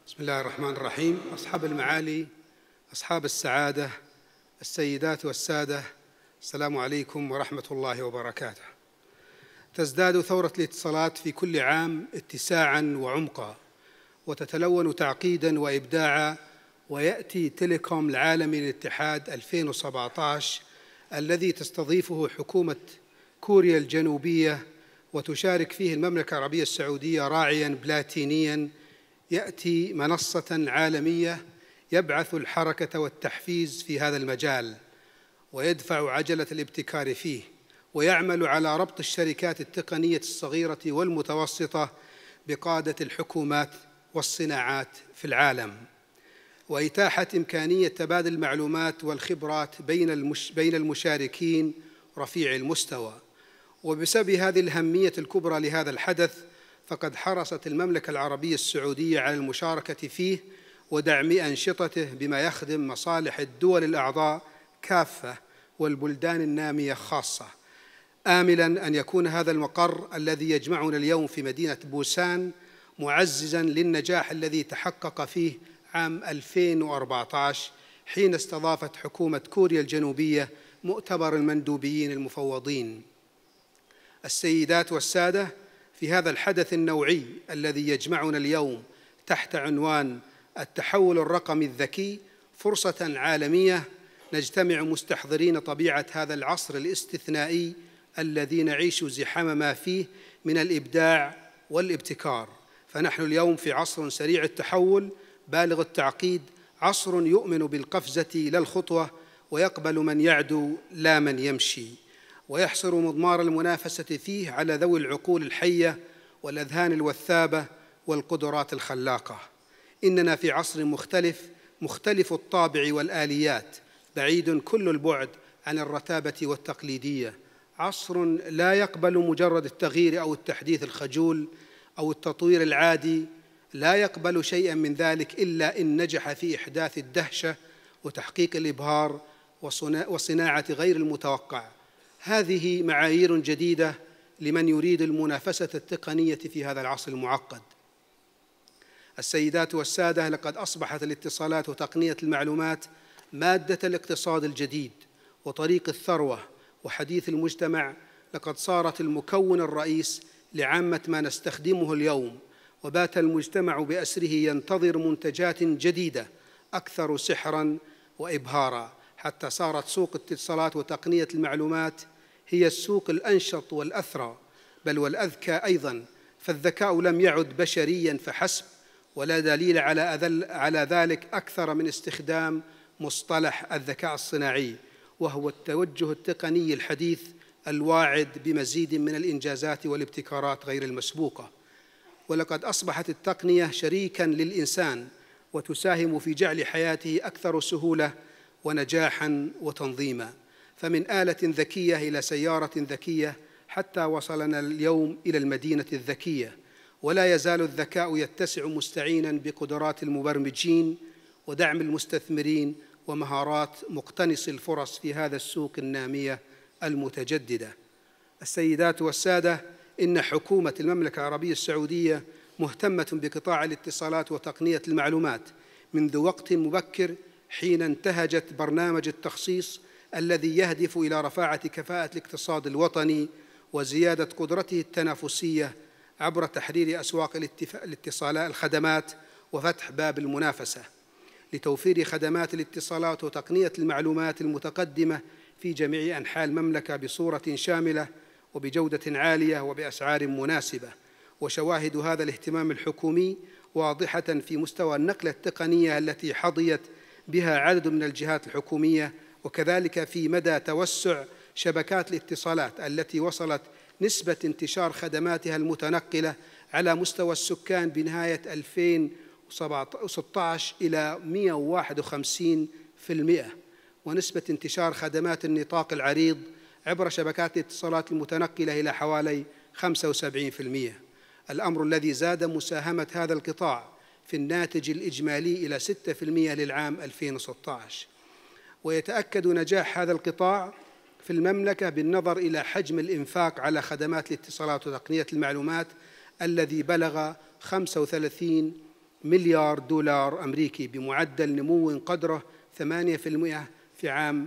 بسم الله الرحمن الرحيم. أصحاب المعالي، أصحاب السعادة، السيدات والسادة، السلام عليكم ورحمة الله وبركاته. تزداد ثورة الاتصالات في كل عام اتساعاً وعمقاً، وتتلون تعقيداً وإبداعاً، ويأتي تيليكوم العالمي للاتحاد 2017 الذي تستضيفه حكومة كوريا الجنوبية وتشارك فيه المملكة العربية السعودية راعياً بلاتينياً، يأتي منصة عالمية يبعث الحركة والتحفيز في هذا المجال ويدفع عجلة الابتكار فيه، ويعمل على ربط الشركات التقنية الصغيرة والمتوسطة بقادة الحكومات والصناعات في العالم، وإتاحة إمكانية تبادل المعلومات والخبرات بين المشاركين رفيع المستوى. وبسبب هذه الأهمية الكبرى لهذا الحدث، فقد حرصت المملكة العربية السعودية على المشاركة فيه ودعم أنشطته بما يخدم مصالح الدول الأعضاء كافة والبلدان النامية خاصة، آملاً أن يكون هذا المقر الذي يجمعنا اليوم في مدينة بوسان معززاً للنجاح الذي تحقق فيه عام 2014 حين استضافت حكومة كوريا الجنوبية مؤتمر المندوبيين المفوضين. السيدات والسادة، في هذا الحدث النوعي الذي يجمعنا اليوم تحت عنوان التحول الرقمي الذكي فرصة عالمية، نجتمع مستحضرين طبيعة هذا العصر الاستثنائي الذي نعيش زحام ما فيه من الإبداع والابتكار. فنحن اليوم في عصر سريع التحول بالغ التعقيد، عصر يؤمن بالقفزة لا الخطوة، ويقبل من يعدو لا من يمشي، ويحصر مضمار المنافسة فيه على ذوي العقول الحية والأذهان الوثابة والقدرات الخلاقة. إننا في عصر مختلف الطابع والآليات، بعيد كل البعد عن الرتابة والتقليدية، عصر لا يقبل مجرد التغيير أو التحديث الخجول أو التطوير العادي، لا يقبل شيئاً من ذلك إلا إن نجح في إحداث الدهشة وتحقيق الإبهار وصناعة غير المتوقع. هذه معايير جديدة لمن يريد المنافسة التقنية في هذا العصر المعقد. السيدات والسادة، لقد أصبحت الاتصالات وتقنية المعلومات مادة الاقتصاد الجديد وطريق الثروة وحديث المجتمع. لقد صارت المكون الرئيس لعامة ما نستخدمه اليوم، وبات المجتمع بأسره ينتظر منتجات جديدة أكثر سحراً وإبهاراً، حتى صارت سوق الاتصالات وتقنية المعلومات هي السوق الأنشط والأثرى، بل والأذكى أيضاً. فالذكاء لم يعد بشرياً فحسب، ولا دليل على ذلك أكثر من استخدام مصطلح الذكاء الصناعي، وهو التوجه التقني الحديث الواعد بمزيد من الإنجازات والابتكارات غير المسبوقة. ولقد أصبحت التقنية شريكاً للإنسان وتساهم في جعل حياته أكثر سهولة ونجاحاً وتنظيماً، فمن آلة ذكية إلى سيارة ذكية، حتى وصلنا اليوم إلى المدينة الذكية. ولا يزال الذكاء يتسع مستعيناً بقدرات المبرمجين ودعم المستثمرين ومهارات مقتنصي الفرص في هذا السوق النامية المتجددة. السيدات والسادة، إن حكومة المملكة العربية السعودية مهتمة بقطاع الاتصالات وتقنية المعلومات منذ وقت مبكر، حين انتهجت برنامج التخصيص الذي يهدف إلى رفاعة كفاءة الاقتصاد الوطني وزيادة قدرته التنافسية عبر تحرير أسواق الخدمات وفتح باب المنافسة لتوفير خدمات الاتصالات وتقنية المعلومات المتقدمة في جميع أنحاء المملكة بصورة شاملة وبجودة عالية وبأسعار مناسبة. وشواهد هذا الاهتمام الحكومي واضحة في مستوى النقلة التقنية التي حظيت بها عدد من الجهات الحكومية، وكذلك في مدى توسع شبكات الاتصالات التي وصلت نسبة انتشار خدماتها المتنقلة على مستوى السكان بنهاية 2016 إلى 151%، ونسبة انتشار خدمات النطاق العريض عبر شبكات الاتصالات المتنقلة إلى حوالي 75%، الأمر الذي زاد مساهمة هذا القطاع في الناتج الإجمالي إلى 6% للعام 2016. ويتأكد نجاح هذا القطاع في المملكة بالنظر إلى حجم الإنفاق على خدمات الاتصالات وتقنية المعلومات الذي بلغ مليار دولار أمريكي بمعدل نمو قدره 8% في عام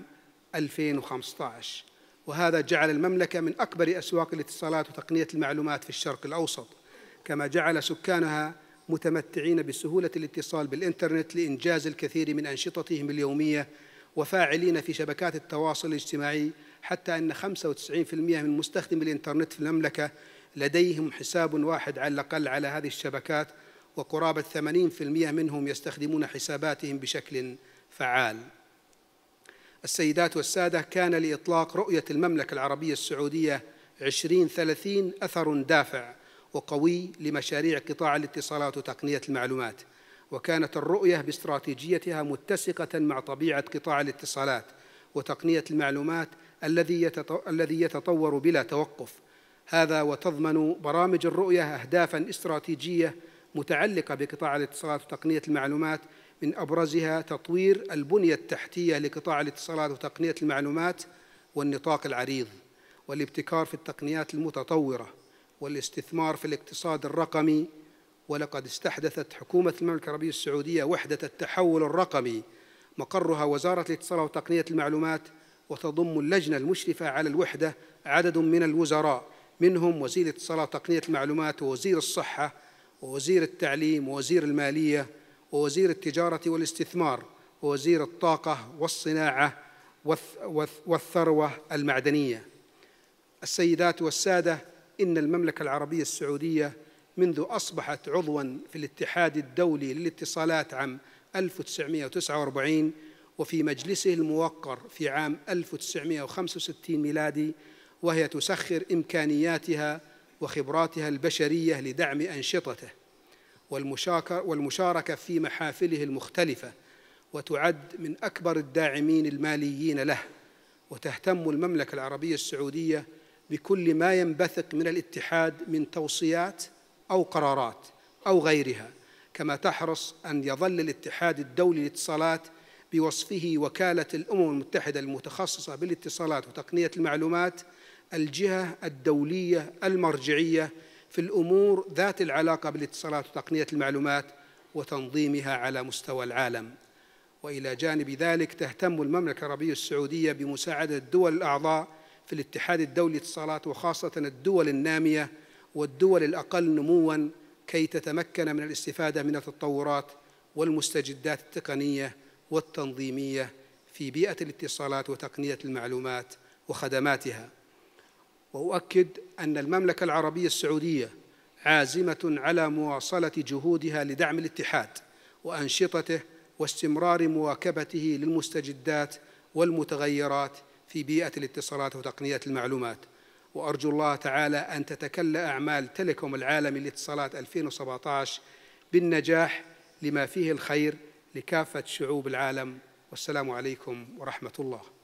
2015، وهذا جعل المملكة من أكبر أسواق الاتصالات وتقنية المعلومات في الشرق الأوسط، كما جعل سكانها متمتعين بسهولة الاتصال بالإنترنت لإنجاز الكثير من أنشطتهم اليومية وفاعلين في شبكات التواصل الاجتماعي، حتى أن 95% من مستخدمي الإنترنت في المملكة لديهم حساب واحد على الأقل على هذه الشبكات، وقرابة 80% منهم يستخدمون حساباتهم بشكل فعال. السيدات والسادة، كان لإطلاق رؤية المملكة العربية السعودية 2030 أثر دافع وقوي لمشاريع قطاع الاتصالات وتقنية المعلومات، وكانت الرؤية باستراتيجيتها متسقة مع طبيعة قطاع الاتصالات وتقنية المعلومات الذي يتطور بلا توقف. هذا وتضمن برامج الرؤية أهدافاً استراتيجية متعلقة بقطاع الاتصالات وتقنية المعلومات، من أبرزها تطوير البنية التحتية لقطاع الاتصالات وتقنية المعلومات والنطاق العريض، والابتكار في التقنيات المتطورة، والاستثمار في الاقتصاد الرقمي. ولقد استحدثت حكومة المملكة العربية السعودية وحدة التحول الرقمي مقرها وزارة الاتصالات وتقنية المعلومات، وتضم اللجنة المشرفة على الوحدة عدد من الوزراء، منهم وزير الاتصالات وتقنية المعلومات ووزير الصحة ووزير التعليم ووزير المالية ووزير التجارة والاستثمار ووزير الطاقة والصناعة والثروة المعدنية. السيدات والسادة، إن المملكة العربية السعودية منذ أصبحت عضواً في الاتحاد الدولي للاتصالات عام 1949 وفي مجلسه الموقر في عام 1965 ميلادي، وهي تسخر إمكانياتها وخبراتها البشرية لدعم أنشطته والمشاركة في محافله المختلفة، وتعد من أكبر الداعمين الماليين له. وتهتم المملكة العربية السعودية بكل ما ينبثق من الاتحاد من توصيات أو قرارات أو غيرها، كما تحرص أن يظل الاتحاد الدولي للاتصالات بوصفه وكالة الأمم المتحدة المتخصصة بالاتصالات وتقنية المعلومات الجهة الدولية المرجعية في الأمور ذات العلاقة بالاتصالات وتقنية المعلومات وتنظيمها على مستوى العالم. وإلى جانب ذلك تهتم المملكة العربية السعودية بمساعدة الدول الأعضاء في الاتحاد الدولي للاتصالات، وخاصة الدول النامية والدول الأقل نمواً، كي تتمكن من الاستفادة من التطورات والمستجدات التقنية والتنظيمية في بيئة الاتصالات وتقنية المعلومات وخدماتها. وأؤكد أن المملكة العربية السعودية عازمة على مواصلة جهودها لدعم الاتحاد وأنشطته واستمرار مواكبته للمستجدات والمتغيرات في بيئة الاتصالات وتقنية المعلومات. وأرجو الله تعالى أن تتكلل أعمال تيليكوم العالمي للاتصالات 2017 بالنجاح لما فيه الخير لكافة شعوب العالم. والسلام عليكم ورحمة الله.